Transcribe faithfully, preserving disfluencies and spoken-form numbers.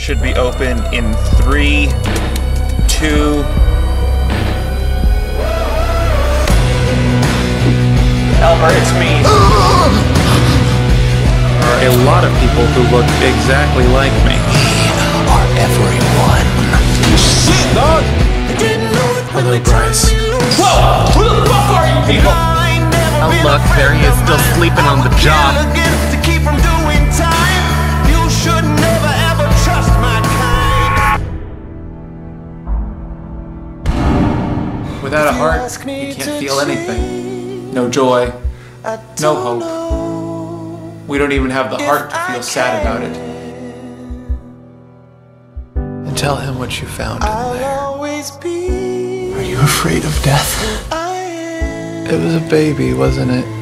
should be open in three, two. Elmer, it's me. There are a lot of people who look exactly like me. We are everyone. Shit, dog! Hello, Bryce. Whoa! Who the fuck are you people? Oh look, there he is, still sleeping on the job. Without a heart, you can't feel anything. No joy, no hope. We don't even have the heart to feel sad about it. And tell him what you found in there. Are you afraid of death? It was a baby, wasn't it?